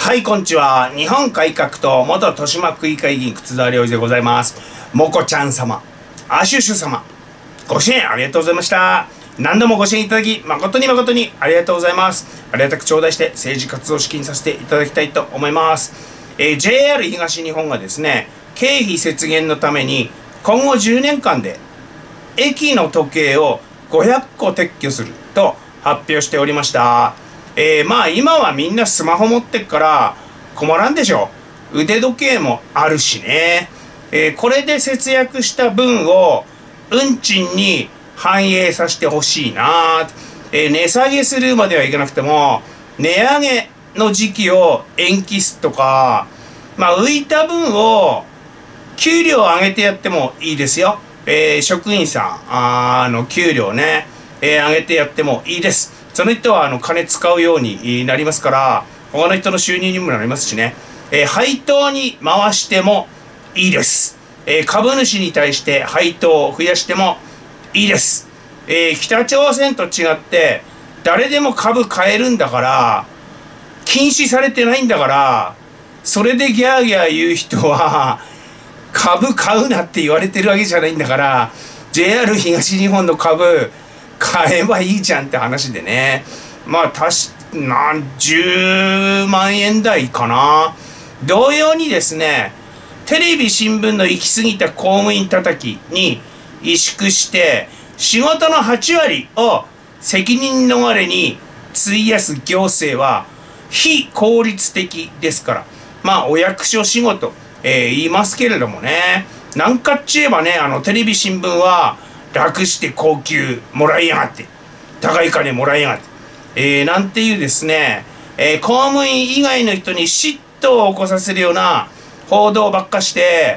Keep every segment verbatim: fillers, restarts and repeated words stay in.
はい、こんにちは。日本改革党元豊島区議会議員靴田良一でございます。もこちゃん様、アシュシュ様、ご支援ありがとうございました。何度もご支援いただき、誠に誠にありがとうございます。ありがたく頂戴して政治活動資金させていただきたいと思います。えー、ジェイアール 東日本がですね、経費節減のために今後じゅうねんかんで駅の時計をごひゃっこ撤去すると発表しておりました。えー、まあ今はみんなスマホ持ってっから困らんでしょ。腕時計もあるしね。えー、これで節約した分を運賃に反映させてほしいな。えー、値下げするまではいかなくても値上げの時期を延期すとか、まあ浮いた分を給料上げてやってもいいですよ。えー、職員さんああの給料ね、えー、上げてやってもいいです。その人はあの金使うようになりますから、他の人の収入にもなりますしね。えー、配当に回してもいいです。えー、株主に対して配当を増やしてもいいです。えー、北朝鮮と違って誰でも株買えるんだから、禁止されてないんだから、それでギャーギャー言う人は株買うなって言われてるわけじゃないんだから、 ジェイアール 東日本の株買えばいいじゃんって話でね。まあたし何十万円台かな。同様にですね、テレビ新聞の行き過ぎた公務員叩きに萎縮して仕事のはちわりを責任逃れに費やす行政は非効率的ですから、まあお役所仕事、えー、言いますけれどもね、なんかっち言えばね、あのテレビ新聞は楽して高級もらいやがって、高い金もらいやがって、えー、なんていうですね、えー、公務員以外の人に嫉妬を起こさせるような報道ばっかして、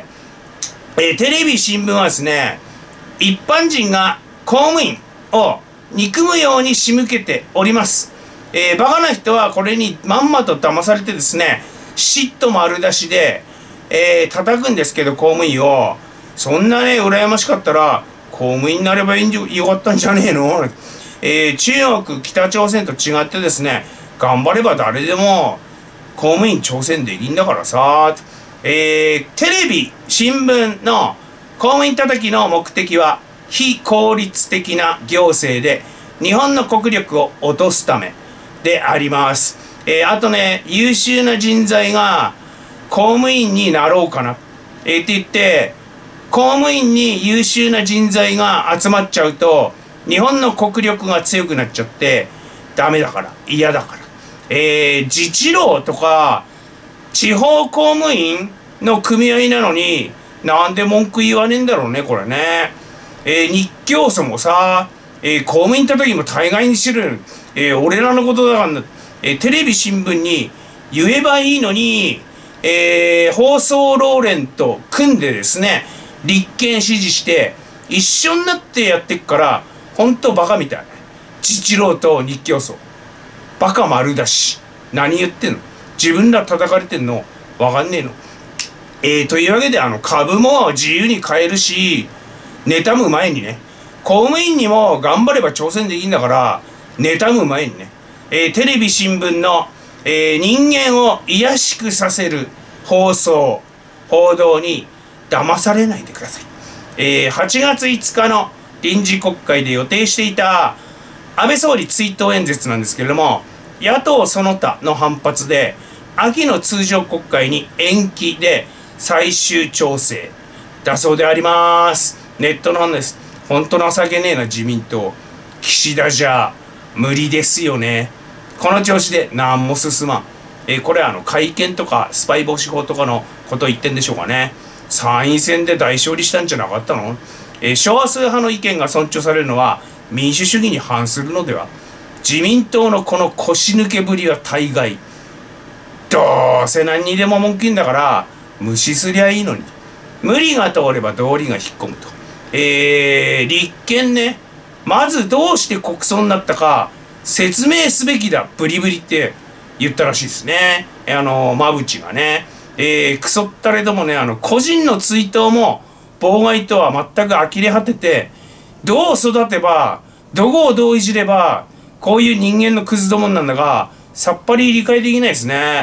えー、テレビ新聞はですね、一般人が公務員を憎むように仕向けております。えー、バカな人はこれにまんまと騙されてですね、嫉妬丸出しで、えー、叩くんですけど、公務員を。そんなね、羨ましかったら公務員になればいいんじゃよかったんじゃねえの。えー、中国北朝鮮と違ってですね、頑張れば誰でも公務員挑戦できんだからさ。えー、テレビ新聞の公務員叩きの目的は非効率的な行政で日本の国力を落とすためであります。えー、あとね、優秀な人材が公務員になろうかな、えー、って言って公務員に優秀な人材が集まっちゃうと日本の国力が強くなっちゃってダメだから、嫌だから、えー、自治労とか地方公務員の組合なのになんで文句言わねえんだろうね、これね。えー、日教組もさ、えー、公務員叩きも大概にしてる、えー、俺らのことだから、えー、テレビ新聞に言えばいいのに、えー、放送労連と組んでですね、立憲支持して一緒になってやってっから、ほんとバカみたい。自治労と日教組バカ丸だし、何言ってんの。自分ら叩かれてんのわかんねえの。えー、というわけで、あの株も自由に買えるし、妬む前にね、公務員にも頑張れば挑戦できんだから、妬む前にね、えー、テレビ新聞の、えー、人間を卑しくさせる放送報道に騙されないでください。えー、はちがついつかの臨時国会で予定していた安倍総理追悼演説なんですけれども、野党その他の反発で秋の通常国会に延期で最終調整だそうであります。ネットの話です。ほんと情けねえな自民党。岸田じゃ無理ですよね。この調子で何も進まん。えー、これはあの改憲とかスパイ防止法とかのことを言ってんでしょうかね。参院選で大勝利したんじゃなかったの。えー、少数派の意見が尊重されるのは民主主義に反するのでは。自民党のこの腰抜けぶりは大概。どうせ何にでも文句言うんだから無視すりゃいいのに。無理が通れば道理が引っ込むと。えー、立憲ね、まずどうして国葬になったか説明すべきだブリブリって言ったらしいですね。あの馬淵がね、えー、クソったれどもね、あの個人の追悼も妨害とは全く呆れ果てて、どう育てばどこをどういじればこういう人間のクズどもなんだがさっぱり理解できないですね。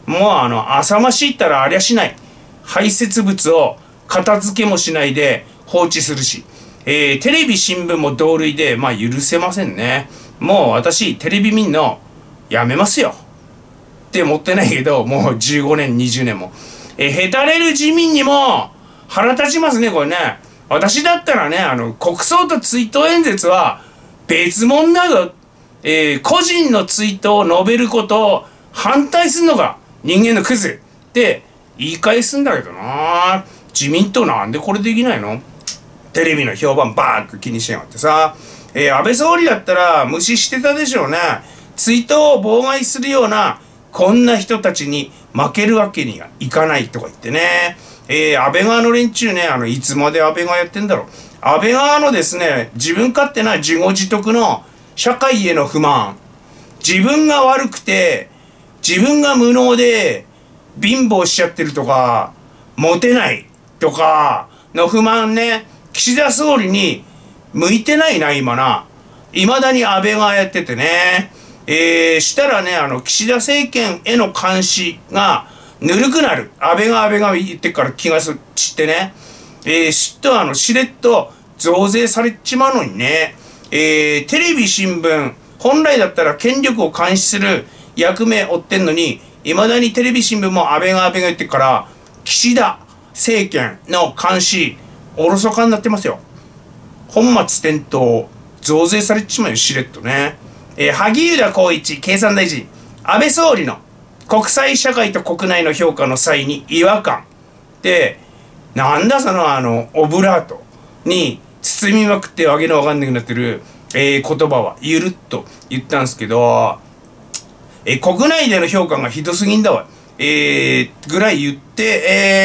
もうあの、浅ましいったらありゃしない。排泄物を片付けもしないで放置するし、えー、テレビ新聞も同類で、まあ許せませんね。もう私、テレビ見んのやめますよ。って思ってないけど、もうじゅうごねん、にじゅうねんも。えー、へたれる自民にも腹立ちますね、これね。私だったらね、あの、国葬と追悼演説は別物など、えー、個人の追悼を述べることを反対するのが人間のクズって言い返すんだけどな。自民党なんでこれできないの？テレビの評判バーッと気にしやがってさ。えー、安倍総理だったら無視してたでしょうね。追悼を妨害するようなこんな人たちに負けるわけにはいかないとか言ってね。えー、安倍側の連中ね、あの、いつまで安倍がやってんだろう。安倍側のですね、自分勝手な自業自得の社会への不満。自分が悪くて、自分が無能で貧乏しちゃってるとか、モテないとかの不満ね、岸田総理に向いてないな、今な。未だに安倍がやっててね。えー、したらね、あの、岸田政権への監視がぬるくなる。安倍が安倍が言ってから気が散ってね。えー、しっとあの、しれっと増税されちまうのにね。えー、テレビ新聞、本来だったら権力を監視する役目を負ってんのに、未だにテレビ新聞も安倍が安倍が言ってから、岸田政権の監視、おろそかになってますよ。本末転倒、増税されちまうよ、しれっとね。えー、萩生田光一経産大臣、安倍総理の国際社会と国内の評価の際に違和感。で、なんだそのあの、オブラートに包みまくってわけのわかんなくなってる、えー、言葉はゆるっと言ったんですけど、えー、国内での評価がひどすぎんだわ。えー、ぐらい言って、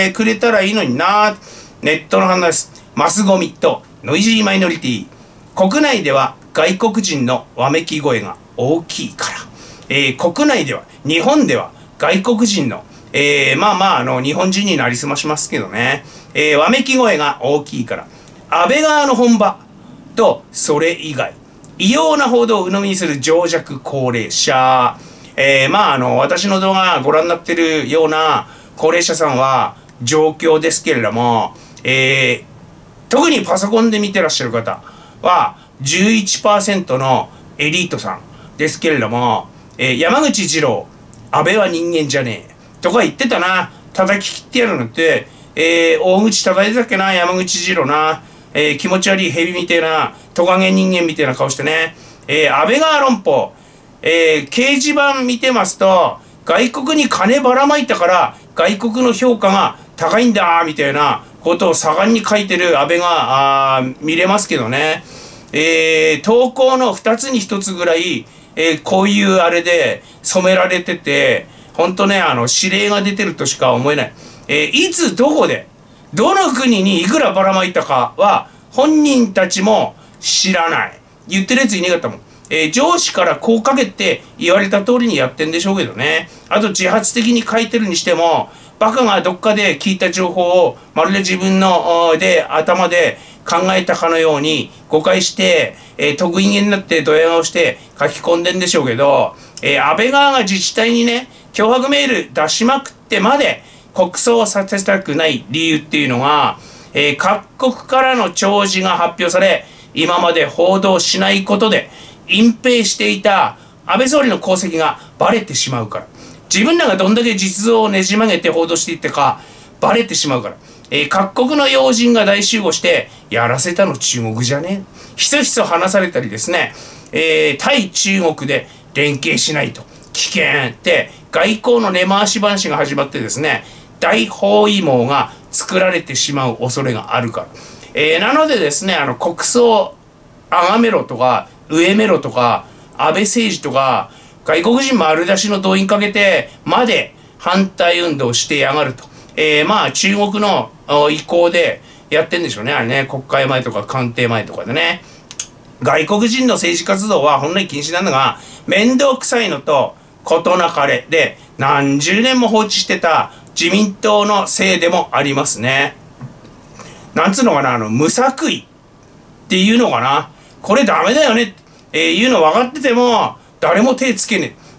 えー、くれたらいいのにな。ネットの話、マスゴミとノイジーマイノリティ。国内では外国人のわめき声が大きいから。えー、国内では、日本では外国人の、えー、まあまあ、あの、日本人になりすましますけどね。えー、わめき声が大きいから。安倍側の本場と、それ以外。異様な報道を鵜呑みにする情弱高齢者。えー、まあ、あの、私の動画ご覧になってるような高齢者さんは状況ですけれども、えー、特にパソコンで見てらっしゃる方は じゅういちパーセント のエリートさんですけれども、えー、山口二郎、安倍は人間じゃねえとか言ってたな。叩き切ってやるのって、えー、大口叩いてたっけな、山口二郎な。えー、気持ち悪い蛇みてえな、トカゲ人間みたいな顔してね。えー、安倍川論法。えー、掲示板見てますと、外国に金ばらまいたから、外国の評価が高いんだ、みたいなことを盛んに書いてる安倍が、あ見れますけどね。えー、投稿の二つに一つぐらい、えー、こういうあれで染められてて、ほんとね、あの、指令が出てるとしか思えない。えー、いつどこで、どの国にいくらばらまいたかは本人たちも知らない。言ってるやついねえかったもん。えー、上司からこうかけて言われた通りにやってんでしょうけどね。あと自発的に書いてるにしても、バカがどっかで聞いた情報をまるで自分ので頭で考えたかのように誤解して、えー、得意げになってドヤ顔して書き込んでんでしょうけど、えー、安倍側が自治体にね、脅迫メール出しまくってまで国葬をさせたくない理由っていうのが、えー、各国からの弔辞が発表され、今まで報道しないことで隠蔽していた安倍総理の功績がバレてしまうから。自分らがどんだけ実像をねじ曲げて報道していったかバレてしまうから。えー、各国の要人が大集合してやらせたの中国じゃねえ。ひそひそ話されたりですね、えー、対中国で連携しないと危険って外交の根回し話が始まってですね、大包囲網が作られてしまう恐れがあるから。えー、なのでですね、あの国葬あがめろとか上めろとか安倍政治とか外国人丸出しの動員かけてまで反対運動してやがると。えー、まあ中国の意向でやってんでしょうね、あれね。国会前とか官邸前とかでね。外国人の政治活動は本来禁止なんだが、面倒くさいのと事なかれで何十年も放置してた自民党のせいでもありますね。なんつうのかな、あの無作為っていうのかな、これダメだよねって、えー、いうの分かってても誰も手つけね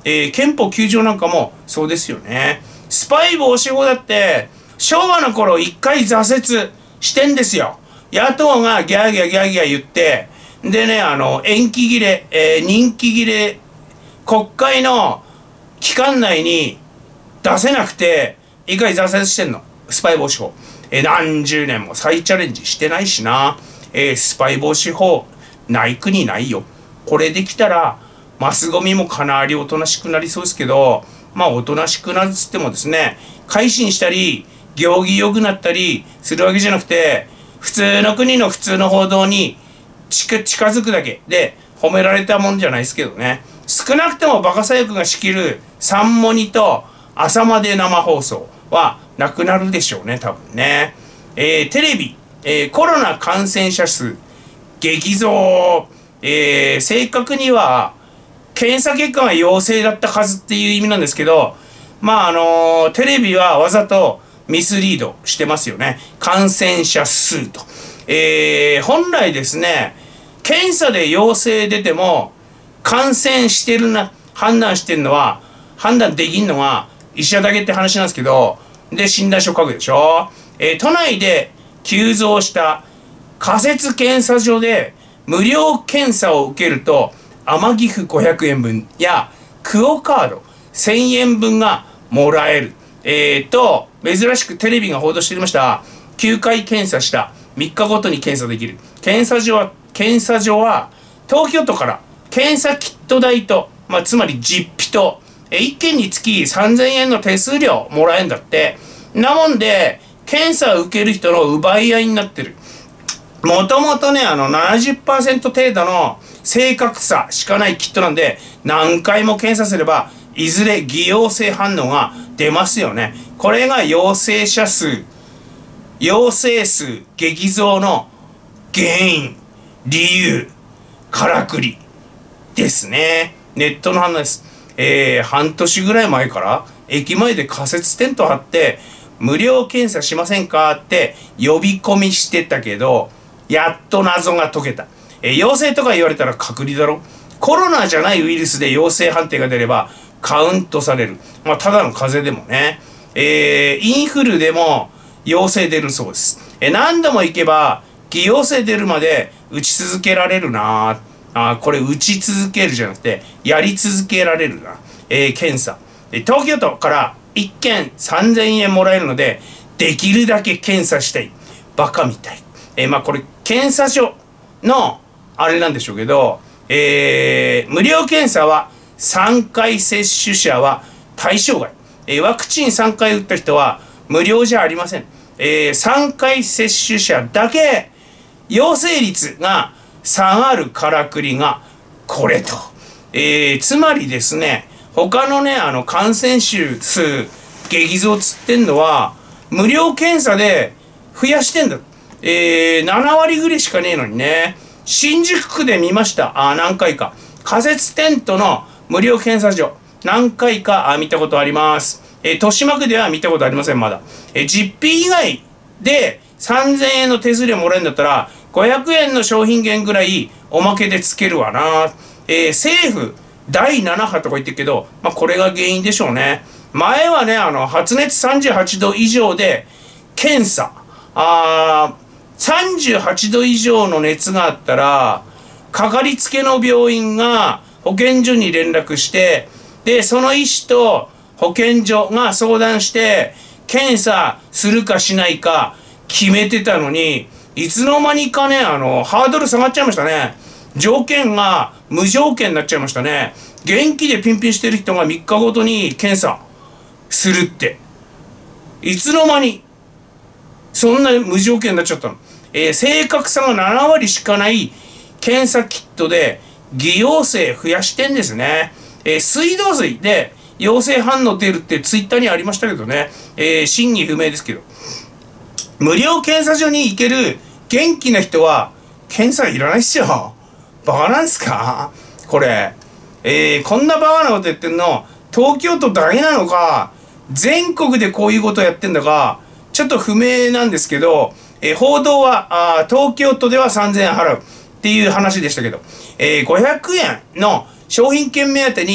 えー、憲法きゅう条なんかもそうですよね。スパイ防止法だって昭和の頃一回挫折してんですよ。野党がギャーギャーギャーギャー言って、でね、あの、延期切れ、えー、任期切れ、国会の期間内に出せなくて、一回挫折してんの。スパイ防止法。えー、何十年も再チャレンジしてないしな。えー、スパイ防止法、ない国ないよ。これできたら、マスゴミもかなりおとなしくなりそうですけど、まあ、おとなしくなるっつってもですね、改心したり、行儀良くなったりするわけじゃなくて、普通の国の普通の報道に近づくだけで褒められたもんじゃないですけどね。少なくともバカ左翼が仕切る三モニと朝まで生放送はなくなるでしょうね、多分ね。えー、テレビ、えー、コロナ感染者数激増、えー、正確には検査結果が陽性だった数っていう意味なんですけど、まああのー、テレビはわざとミスリードしてますよね。感染者数と。えー、本来ですね、検査で陽性出ても、感染してるな、判断してるのは、判断できんのは医者だけって話なんですけど、で、診断書書くでしょ。えー、都内で急増した仮設検査所で無料検査を受けると、天城府ごひゃくえんぶんや、クオカードせんえんぶんがもらえる。えーと、珍しくテレビが報道していました。きゅうかい検査した。みっかごとに検査できる。検査所は、検査所は、東京都から検査キット代と、まあ、つまり実費と、えいっけんにつきさんぜんえんの手数料もらえんだって。なもんで、検査を受ける人の奪い合いになってる。もともとね、あの、ななじゅっパーセント 程度の正確さしかないキットなんで、何回も検査すれば、いずれ偽陽性反応が出ますよね。これが陽性者数、陽性数激増の原因、理由、からくりですね。ネットの反応です。えー、半年ぐらい前から駅前で仮設テント張って無料検査しませんかって呼び込みしてたけど、やっと謎が解けた。えー、陽性とか言われたら隔離だろ。コロナじゃないウイルスで陽性判定が出ればカウントされる。まあ、ただの風邪でもね。えー、インフルでも陽性出るそうです。えー、何度も行けば、偽陽性出るまで打ち続けられるなあ。これ打ち続けるじゃなくて、やり続けられるな。えー、検査。東京都からいっけんさんぜんえんもらえるので、できるだけ検査したい。バカみたい。えー、まあこれ、検査所の、あれなんでしょうけど、えー、無料検査はさんかい接種者は対象外。えー、ワクチンさんかい打った人は無料じゃありません。えー、さんかい接種者だけ、陽性率が下がるからくりがこれと。えー、つまりですね、他のね、あの、感染者数激増つってんのは、無料検査で増やしてんだ。えー、ななわりぐらいしかねえのにね。新宿区で見ました。あ、何回か。仮設テントの無料検査所。何回かあ見たことあります。えー、豊島区では見たことありません、まだ。えー、実費以外でさんぜんえんの手数料もらえるんだったら、ごひゃくえんの商品券ぐらいおまけでつけるわな。えー、政府だいななはとか言ってるけど、まあ、これが原因でしょうね。前はね、あの、発熱さんじゅうはちど以上で検査。あー、さんじゅうはちど以上の熱があったら、かかりつけの病院が保健所に連絡して、で、その医師と保健所が相談して、検査するかしないか決めてたのに、いつの間にかね、あの、ハードル下がっちゃいましたね。条件が無条件になっちゃいましたね。元気でピンピンしてる人がみっかごとに検査するって。いつの間に、そんな無条件になっちゃったの。えー、正確さがななわりしかない検査キットで偽陽性増やしてんですね。えー、水道水で陽性反応出るってツイッターにありましたけどね。えー、真偽不明ですけど。無料検査所に行ける元気な人は検査いらないっすよ。バカなんすかこれ。えー、こんなバカなこと言ってんの、東京都だけなのか、全国でこういうことやってんだか、ちょっと不明なんですけど、えー、報道はあ東京都ではさんぜんえん払うっていう話でしたけど、えー、ごひゃくえんの商品券目当てに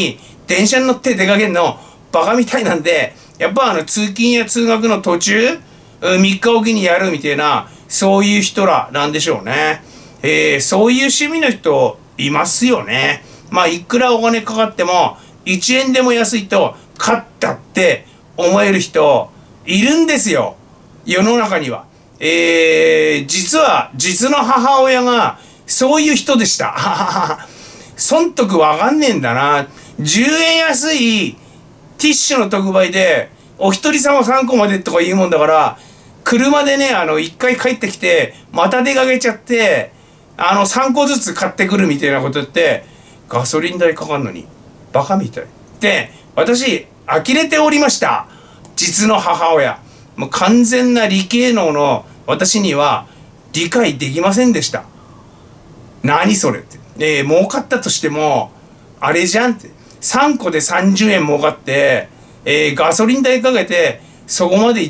電車に乗って出かけるのバカみたいなんで、やっぱあの通勤や通学の途中みっかおきにやるみたいな、そういう人らなんでしょうね。えー、そういう趣味の人いますよね。まあいくらお金かかってもいちえんでも安いと買ったって思える人いるんですよ、世の中には。えー、実は実の母親がそういう人でした。損得わかんねえんだな。じゅうえん安いティッシュの特売でお一人様さんこまでとか言うもんだから、車でね、あの一回帰ってきてまた出かけちゃって、あのさんこずつ買ってくるみたいなことってガソリン代かかんのにバカみたいで、私呆れておりました。実の母親、もう完全な理系能の私には理解できませんでした。何それって、えー、儲かったとしてもあれじゃんって、さんこでさんじゅうえん儲かって、えー、ガソリン代かけてそこまで行って、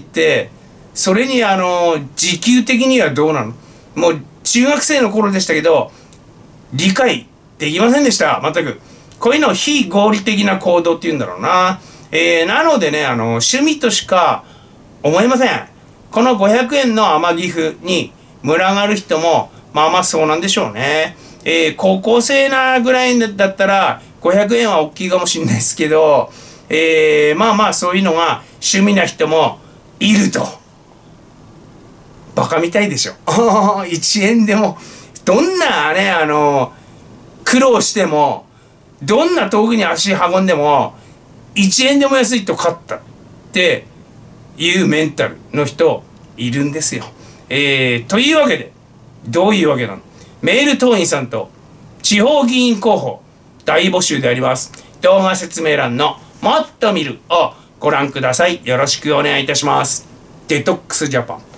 それにあの時給的にはどうなの。もう中学生の頃でしたけど理解できませんでした、全く。こういうのを非合理的な行動っていうんだろうな。えー、なのでね、あの趣味としか思えません。このごひゃくえんの天城府に群がる人もまあまあそうなんでしょうね。えー、高校生なぐらいだったらごひゃくえんは大きいかもしれないですけど、えー、まあまあそういうのが趣味な人もいると。バカみたいでしょ。いちえんでもどんなね、あの苦労してもどんな遠くに足運んでもいちえんでも安いと買ったっていうメンタルの人いるんですよ。えー、というわけで、どういうわけなの。メール党員さんと地方議員候補大募集であります。動画説明欄のもっと見るをご覧ください。よろしくお願いいたします。デトックスジャパン。